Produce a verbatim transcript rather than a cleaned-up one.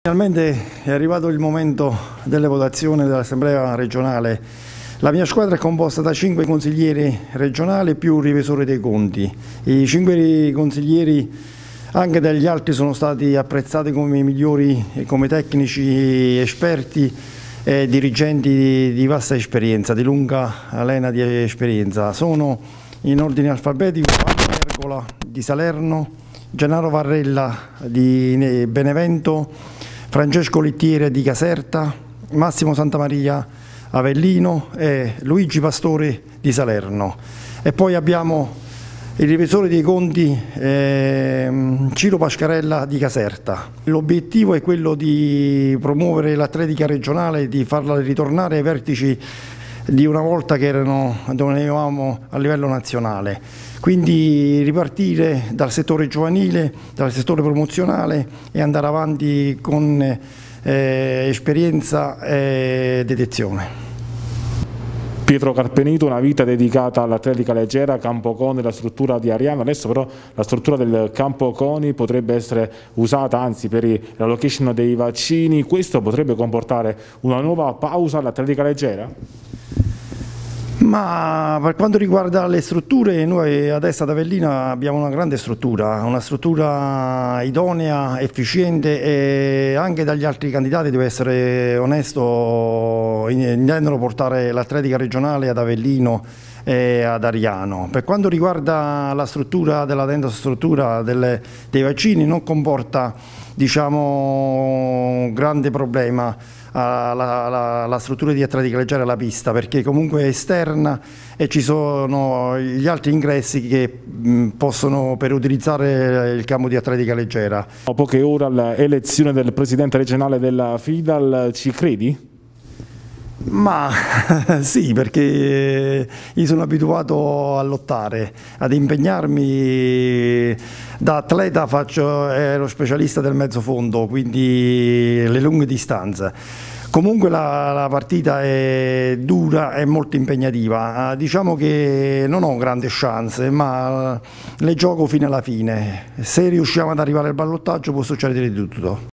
Finalmente è arrivato il momento delle votazioni dell'Assemblea regionale. La mia squadra è composta da cinque consiglieri regionali più un revisore dei conti. I cinque consiglieri, anche dagli altri, sono stati apprezzati come i migliori e come tecnici esperti e dirigenti di vasta esperienza, di lunga lena di esperienza. Sono in ordine alfabetico Anna Ergola di Salerno, Gennaro Varrella di Benevento, Francesco Littiere di Caserta, Massimo Santamaria Avellino e Luigi Pastore di Salerno. E poi abbiamo il revisore dei conti eh, Ciro Pascarella di Caserta. L'obiettivo è quello di promuovere l'atletica regionale e di farla ritornare ai vertici di una volta che erano, dove eravamo a livello nazionale. Quindi ripartire dal settore giovanile, dal settore promozionale e andare avanti con eh, esperienza e dedizione. Pietro Carpenito, una vita dedicata all'atletica leggera, Campo Coni, la struttura di Ariano. Adesso però la struttura del Campo Coni potrebbe essere usata anzi per la location dei vaccini. Questo potrebbe comportare una nuova pausa all'atletica leggera? Ma per quanto riguarda le strutture, noi adesso ad Avellino abbiamo una grande struttura, una struttura idonea, efficiente, e anche dagli altri candidati, devo essere onesto, intendono portare l'atletica regionale ad Avellino e ad Ariano. Per quanto riguarda la struttura della dentostruttura delle, dei vaccini, non comporta, diciamo, grande problema La, la, la struttura di atletica leggera e la pista, perché comunque è esterna e ci sono gli altri ingressi che mh, possono per utilizzare il campo di atletica leggera. A poche ore all'elezione del presidente regionale della FIDAL, ci credi? Ma sì, perché io sono abituato a lottare, ad impegnarmi. Da atleta faccio, ero specialista del mezzo fondo, quindi le lunghe distanze. Comunque la, la partita è dura e molto impegnativa. Diciamo che non ho grandi chance, ma le gioco fino alla fine. Se riusciamo ad arrivare al ballottaggio può succedere di tutto.